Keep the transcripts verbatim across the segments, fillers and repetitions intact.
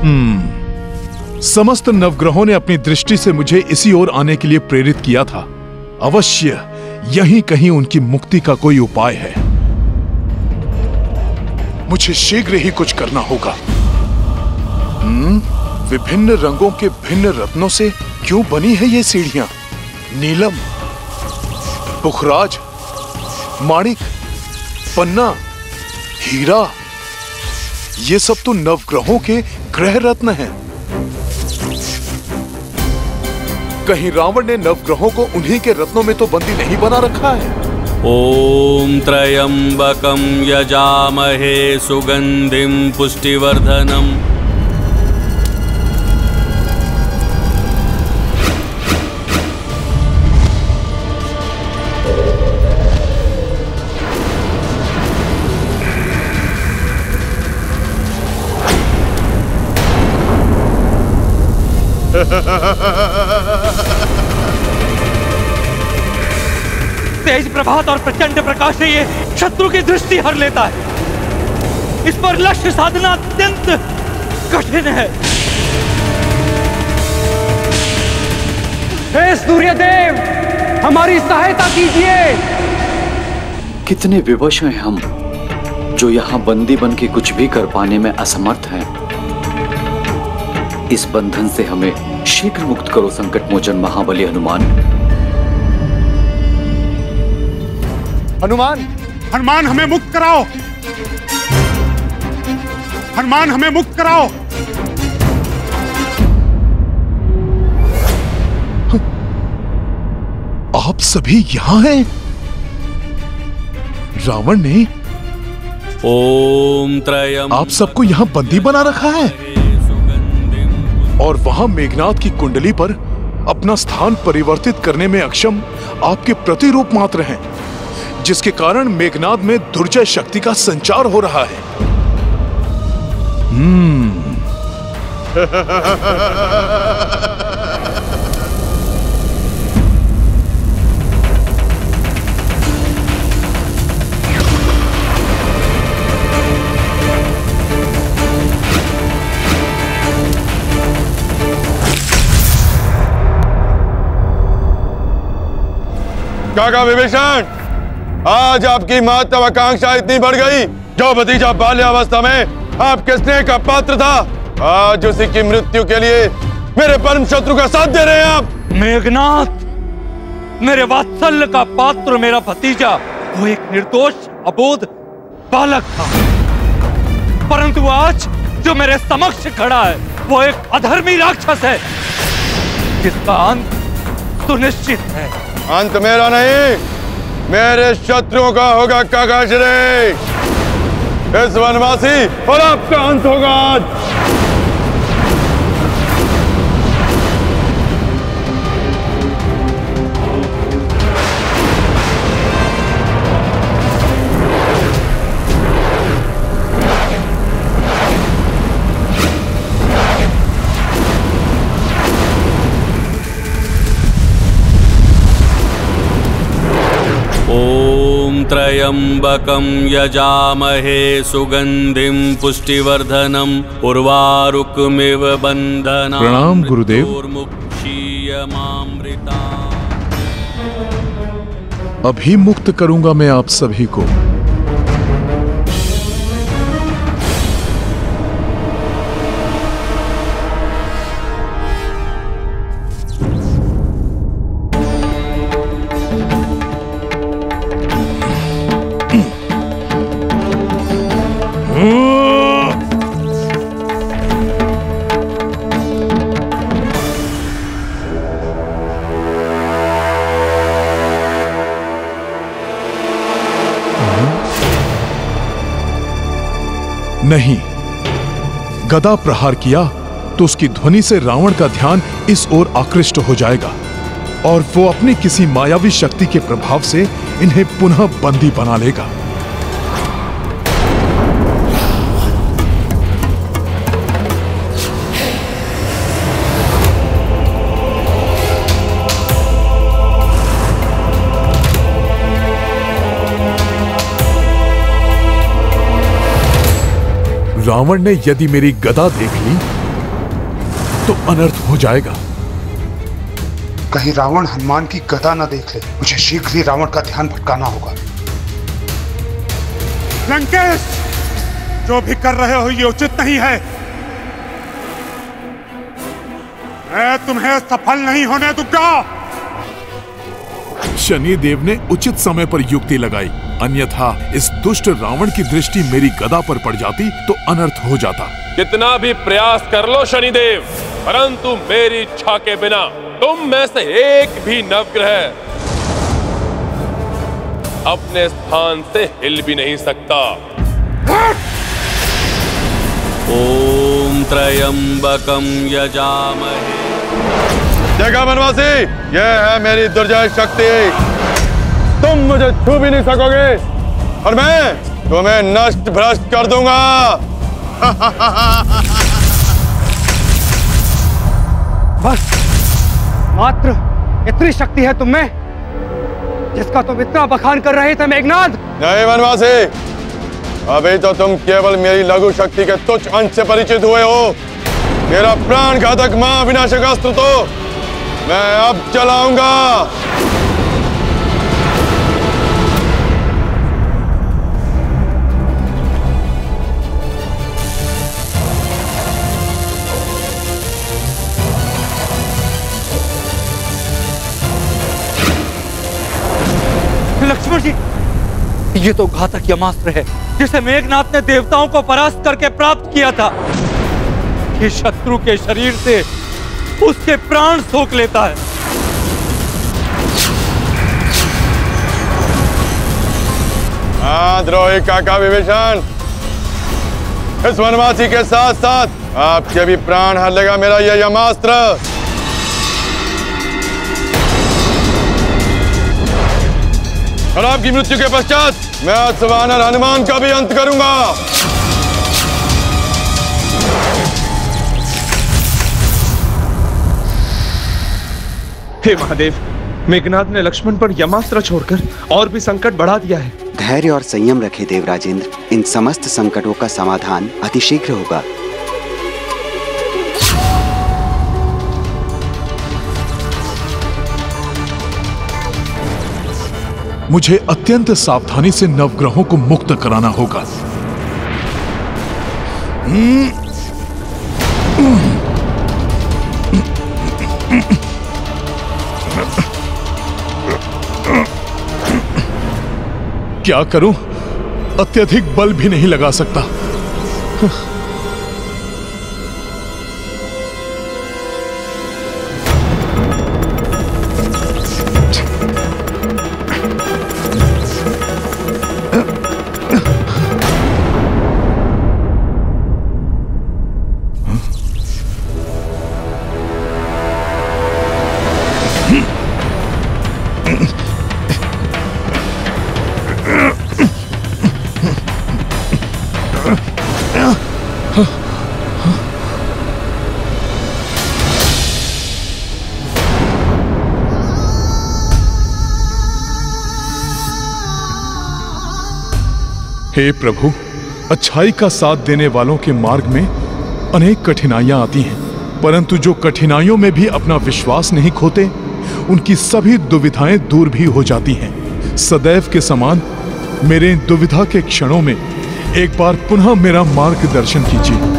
हम्म समस्त नवग्रहों ने अपनी दृष्टि से मुझे इसी ओर आने के लिए प्रेरित किया था। अवश्य यहीं कहीं उनकी मुक्ति का कोई उपाय है। मुझे शीघ्र ही कुछ करना होगा। हम्म विभिन्न रंगों के भिन्न रत्नों से क्यों बनी है ये सीढ़ियां? नीलम, पुखराज, माणिक, पन्ना, हीरा, ये सब तो नवग्रहों के ग्रह रत्न हैं। कहीं रावण ने नवग्रहों को उन्हीं के रत्नों में तो बंदी नहीं बना रखा है? ओम त्र्यंबकं यजामहे सुगंधिं पुष्टिवर्धनम्। तेज प्रभात और प्रचंड प्रकाश से ये शत्रु की दृष्टि हर लेता है। इस पर लक्ष्य साधना अत्यंत कठिन है। हे सूर्यदेव, हमारी सहायता कीजिए। कितने विवश हैं हम जो यहाँ बंदी बन के कुछ भी कर पाने में असमर्थ हैं। इस बंधन से हमें शीघ्र मुक्त करो संकट मोचन महाबली हनुमान। हनुमान, हनुमान हमें मुक्त कराओ। हनुमान हमें मुक्त कराओ। आप सभी यहाँ हैं? रावण ने ओम त्रयंबकं आप सबको यहाँ बंदी बना रखा है और वहां मेघनाद की कुंडली पर अपना स्थान परिवर्तित करने में अक्षम आपके प्रतिरूप मात्र हैं, जिसके कारण मेघनाद में दुर्जय शक्ति का संचार हो रहा है। हम्म काका विभीषण, आज आपकी महत्वाकांक्षा इतनी बढ़ गई। जो भतीजा बाल्यावस्था में आपके स्नेह का पात्र था, आज उसी की मृत्यु के लिए मेरे परम शत्रु का साथ दे रहे हैं आप। मेघनाद, मेरे वात्सल्य का पात्र मेरा भतीजा, वो एक निर्दोष अबोध बालक था, परंतु आज जो मेरे समक्ष खड़ा है वो एक अधर्मी राक्षस है, जिसका अंत सुनिश्चित है। अंत मेरा नहीं, मेरे शत्रुओं का होगा काका श्री। इस वनवासी और आपका अंत होगा आज। ओम त्र्यंबकं यजामहे सुगंधिं पुष्टिवर्धनम् उर्वारुकमिव बन्धनान्। प्रणाम गुरुदेव। अभी मुक्त करूंगा मैं आप सभी को। नहीं, गदा प्रहार किया तो उसकी ध्वनि से रावण का ध्यान इस ओर आकृष्ट हो जाएगा और वो अपनी किसी मायावी शक्ति के प्रभाव से इन्हें पुनः बंदी बना लेगा। रावण ने यदि मेरी गदा देख ली तो अनर्थ हो जाएगा। कहीं रावण हनुमान की गदा न देख ले। मुझे शीघ्र ही रावण का ध्यान भटकाना होगा। लंकेश, जो भी कर रहे हो ये उचित नहीं है। मैं तुम्हें सफल नहीं होने दूंगा। शनि देव ने उचित समय पर युक्ति लगाई, अन्यथा इस दुष्ट रावण की दृष्टि मेरी गदा पर पड़ जाती तो अनर्थ हो जाता। कितना भी प्रयास कर लो शनिदेव, परंतु मेरी इच्छा के बिना तुम में से एक भी नवग्रह अपने स्थान से हिल भी नहीं सकता। ओम त्र्यंबकं यजामहे। देखा वनवासी, यह है मेरी दुर्जय शक्ति। तुम मुझे छू भी नहीं सकोगे और मैं तुम्हें नष्ट भ्रष्ट कर दूंगा। बस, मात्र इतनी शक्ति है तुम में जिसका तुम इतना बखान कर रहे थे मेघनाद? नहीं वनवासी, अभी तो तुम केवल मेरी लघु शक्ति के तुच्छ अंश से परिचित हुए हो। मेरा प्राण घातक महाविनाशक अस्त्र तो मैं अब चलाऊंगा। लक्ष्मण जी, ये तो घातक यमास्त्र है जिसे मेघनाथ ने देवताओं को परास्त करके प्राप्त किया था। ये शत्रु के शरीर से उसके प्राण सोख लेता है। हाँ द्रोही काका विभीषण, इस वनवासी के साथ साथ आपके भी प्राण हर लेगा मेरा यह यमास्त्र। और आपकी मृत्यु के पश्चात मैं अश्ववानर हनुमान का भी अंत करूंगा। हे महादेव, मेघनाद ने लक्ष्मण पर यमास्त्र छोड़कर और भी संकट बढ़ा दिया है। धैर्य और संयम रखे देवराजेंद्र, इन समस्त संकटों का समाधान अतिशीघ्र होगा। मुझे अत्यंत सावधानी से नवग्रहों को मुक्त कराना होगा। क्या करूं? अत्यधिक बल भी नहीं लगा सकता। हे प्रभु, अच्छाई का साथ देने वालों के मार्ग में अनेक कठिनाइयां आती हैं, परंतु जो कठिनाइयों में भी अपना विश्वास नहीं खोते, उनकी सभी दुविधाएं दूर भी हो जाती हैं। सदैव के समान मेरे दुविधा के क्षणों में एक बार पुनः मेरा मार्गदर्शन कीजिए।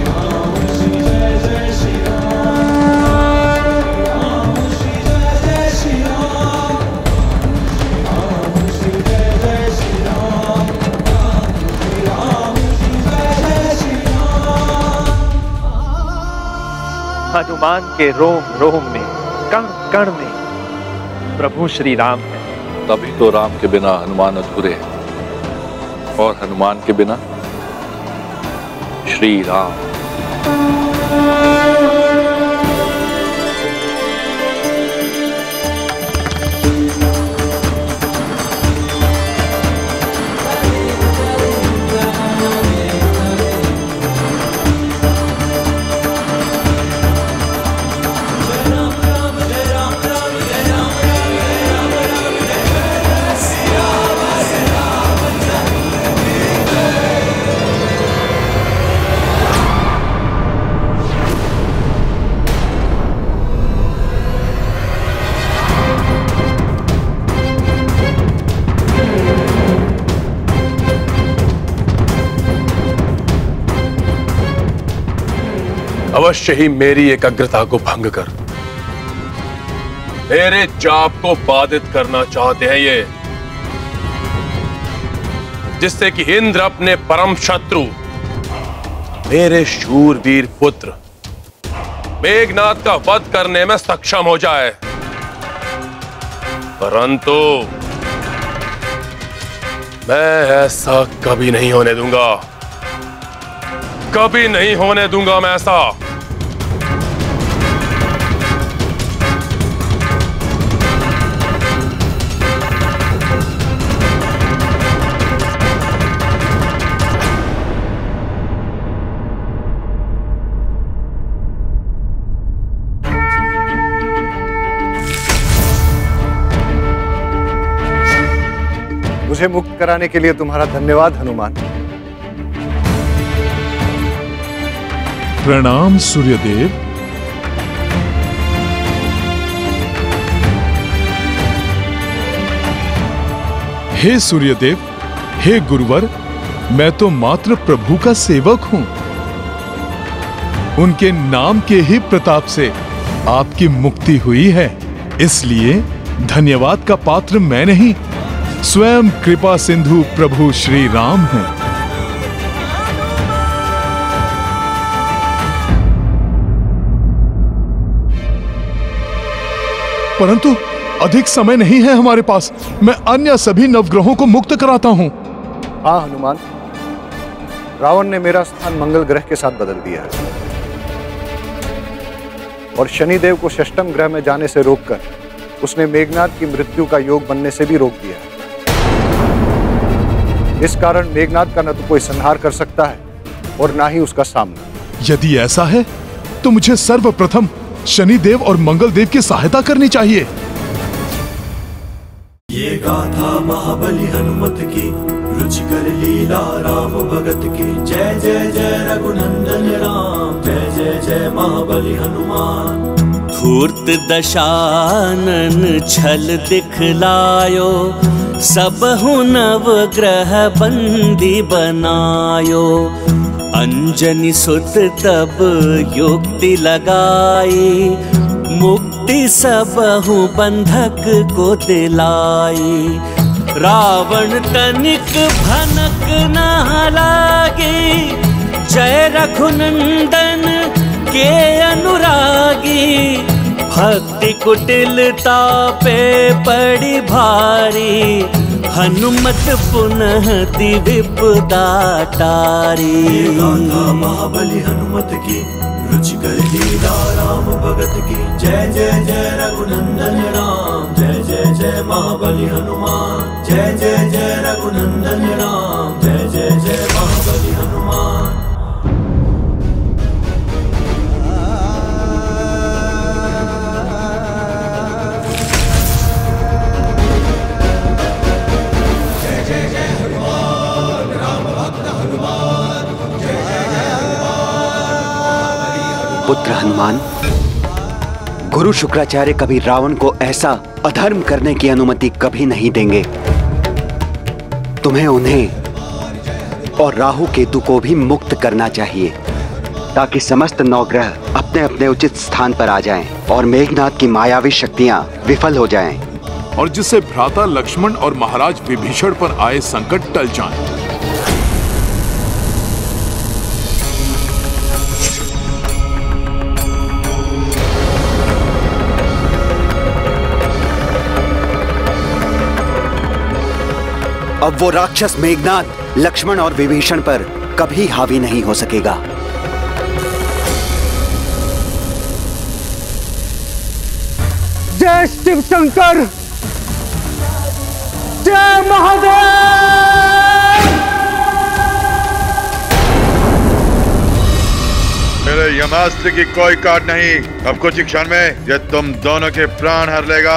हनुमान के रोम रोम में, कण कण में प्रभु श्री राम है। तभी तो राम के बिना हनुमान अधूरे हैं और हनुमान के बिना श्री राम। अवश्य ही मेरी एकाग्रता को भंग कर मेरे जाप को बाधित करना चाहते हैं ये, जिससे कि इंद्र अपने परम शत्रु मेरे शूरवीर पुत्र मेघनाद का वध करने में सक्षम हो जाए। परंतु मैं ऐसा कभी नहीं होने दूंगा, कभी नहीं होने दूंगा मैं ऐसा। मुझे मुक्त कराने के लिए तुम्हारा धन्यवाद हनुमान। प्रणाम सूर्यदेव। हे सूर्यदेव, हे गुरुवर, मैं तो मात्र प्रभु का सेवक हूं। उनके नाम के ही प्रताप से आपकी मुक्ति हुई है, इसलिए धन्यवाद का पात्र मैं नहीं, स्वयं कृपा सिंधु प्रभु श्री राम हैं। परंतु अधिक समय नहीं है हमारे पास, मैं अन्य सभी नवग्रहों को मुक्त कराता हूं। हाँ हनुमान, रावण ने मेरा स्थान मंगल ग्रह के साथ बदल दिया है और शनिदेव को षष्ठम ग्रह में जाने से रोककर उसने मेघनाद की मृत्यु का योग बनने से भी रोक दिया है। इस कारण मेघनाद का न तो कोई संहार कर सकता है और ना ही उसका सामना। यदि ऐसा है तो मुझे सर्वप्रथम शनिदेव और मंगलदेव की सहायता करनी चाहिए। ये गाथा महाबली हनुमत की, रुचिकर लीला राम भगत की। जय जय जय रघुनंदन राम, जय जय जय महाबली हनुमान। धूर्त दशानन छल दिखलायो, सबहु नवग्रह बंदी बनायो। अंजनी सुत तब युक्ति लगाई, मुक्ति सबहु बंधक को दिलाई। रावण तनिक भनक न लागे, जय रघुनंदन के अनुरागी। भक्ति कुटिलता पे पड़ी भारी, हनुमत पुनः दी विपदा टारी। महाबली हनुमत की, रुचिकर लीला राम भगत की। जय जय जय रघुनंदन राम, जय जय जय महाबली हनुमान। जय जय जय रघुनंदन राम, जय जय जय महाबली हनुमान। पुत्र हनुमान, गुरु शुक्राचार्य कभी रावण को ऐसा अधर्म करने की अनुमति कभी नहीं देंगे। तुम्हें उन्हें और राहु केतु को भी मुक्त करना चाहिए, ताकि समस्त नवग्रह अपने अपने उचित स्थान पर आ जाएं और मेघनाद की मायावी शक्तियां विफल हो जाएं, और जिससे भ्राता लक्ष्मण और महाराज विभीषण पर आए संकट टल जाएं। अब वो राक्षस मेघनाद लक्ष्मण और विभीषण पर कभी हावी नहीं हो सकेगा। जय शिव शंकर, जय महादेव। मेरे यमास्त्र की कोई काट नहीं, अब कुछ ही क्षण में यह तुम दोनों के प्राण हर लेगा।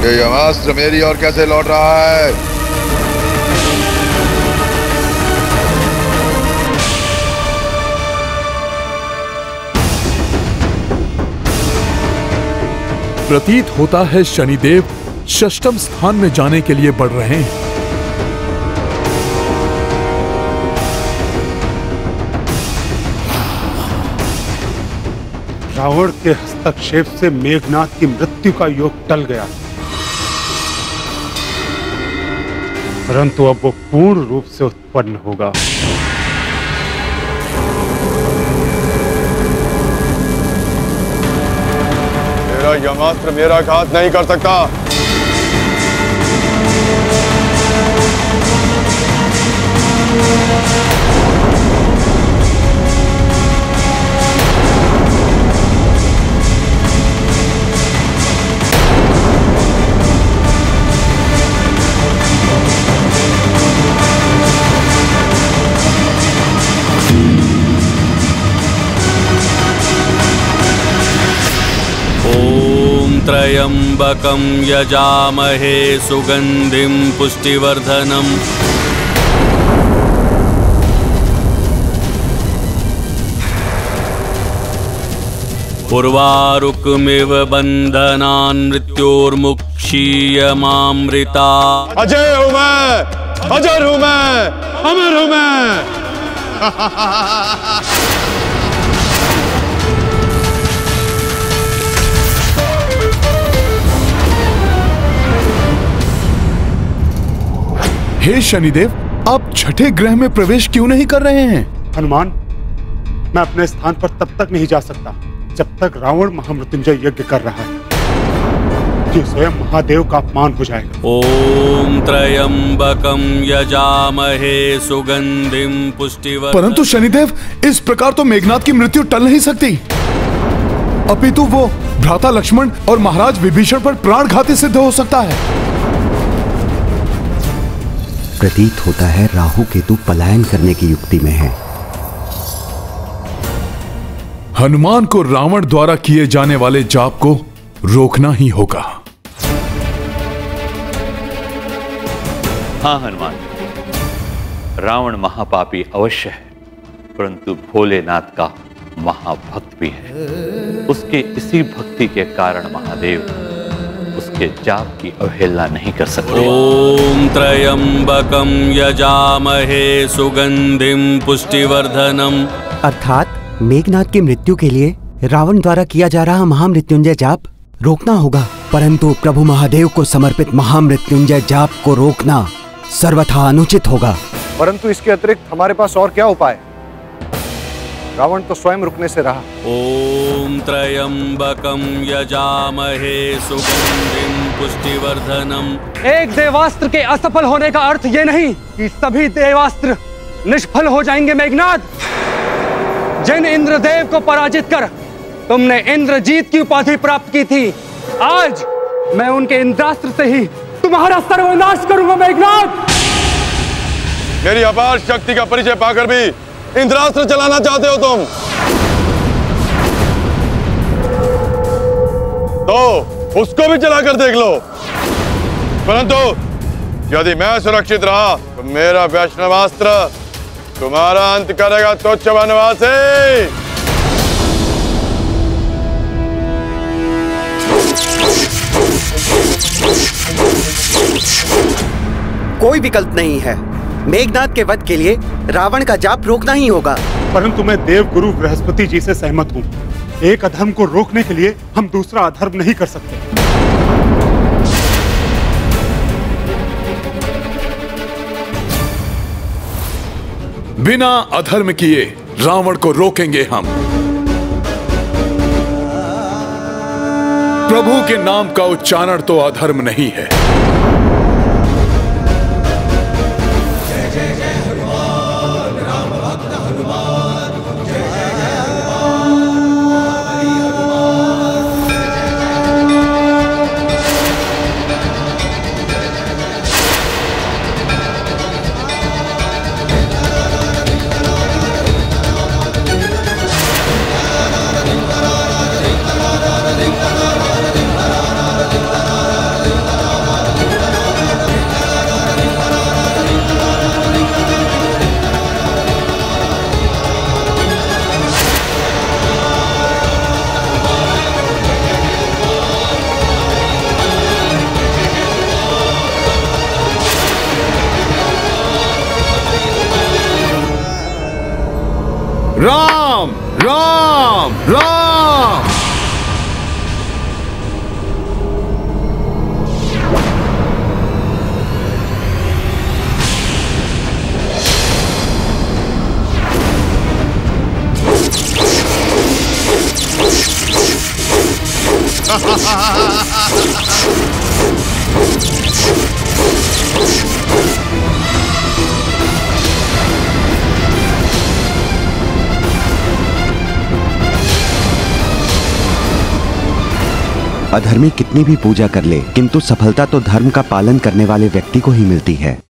ये यमास्त्र मेरी ओर कैसे लौट रहा है? प्रतीत होता है शनिदेव षष्ठम स्थान में जाने के लिए बढ़ रहे हैं। रावण के हस्तक्षेप से मेघनाद की मृत्यु का योग टल गया, परंतु अब वो पूर्ण रूप से उत्पन्न होगा। मेरा यमास्त्र मेरा घात नहीं कर सकता। त्र्यंबकं यजामहे सुगंधिं पुष्टिवर्धनम् उर्वारुकमिव बंधनान् मृत्योर्मुक्षीयमामृता। अजय हूं मैं, अजर हूं मैं, अमर हूं मैं। हे शनिदेव, आप छठे ग्रह में प्रवेश क्यों नहीं कर रहे हैं? हनुमान, मैं अपने स्थान पर तब तक नहीं जा सकता जब तक रावण महामृत्युंजय यज्ञ कर रहा है। ये स्वयं महादेव का अपमान हो जाएगा। ओम त्र्यंबकं यजामहे सुगंधिं पुष्टिवर्धनम्। परंतु शनिदेव, इस प्रकार तो मेघनाद की मृत्यु टल नहीं सकती, अपितु वो भ्राता लक्ष्मण और महाराज विभीषण पर प्राणघाती सिद्ध हो सकता है। प्रतीत होता है राहु केतु पलायन करने की युक्ति में है। हनुमान को रावण द्वारा किए जाने वाले जाप को रोकना ही होगा। हाँ हनुमान, रावण महापापी अवश्य है, परंतु भोलेनाथ का महाभक्त भी है। उसके इसी भक्ति के कारण महादेव उसके जाप की अवहेलना नहीं कर सकते। ओम त्र्यंबकं यजामहे सुगंधिं पुष्टिवर्धनम्। अर्थात मेघनाद की मृत्यु के लिए रावण द्वारा किया जा रहा महामृत्युंजय जाप रोकना होगा, परंतु प्रभु महादेव को समर्पित महामृत्युंजय जाप को रोकना सर्वथा अनुचित होगा। परंतु इसके अतिरिक्त हमारे पास और क्या उपाय? रावण तो स्वयं रुकने से रहा। ओम त्र्यंबकं यजामहे सुगंधिं पुष्टिवर्धनम्। एक देवास्त्र के असफल होने का अर्थ ये नहीं कि सभी देवास्त्र निष्फल हो जाएंगे। मेघनाद, जिन इंद्रदेव को पराजित कर तुमने इंद्रजीत की उपाधि प्राप्त की थी, आज मैं उनके इंद्रास्त्र से ही तुम्हारा सर्वनाश करूंगा। मेघनाद, मेरी अपार शक्ति का परिचय पाकर भी इंद्रास्त्र चलाना चाहते हो तुम? तो उसको भी चलाकर देख लो। परंतु यदि मैं सुरक्षित रहा तो मेरा वैष्णवास्त्र तुम्हारा अंत करेगा तुच्छ वनवासी। कोई विकल्प नहीं है। मेघनाद के वध के लिए रावण का जाप रोकना ही होगा। परंतु मैं देव गुरु बृहस्पति जी से सहमत हूँ। एक अधर्म को रोकने के लिए हम दूसरा अधर्म नहीं कर सकते। बिना अधर्म किए रावण को रोकेंगे हम। प्रभु के नाम का उच्चारण तो अधर्म नहीं है। राम राम राम। अधर्मी कितनी भी पूजा कर ले, किंतु सफलता तो धर्म का पालन करने वाले व्यक्ति को ही मिलती है।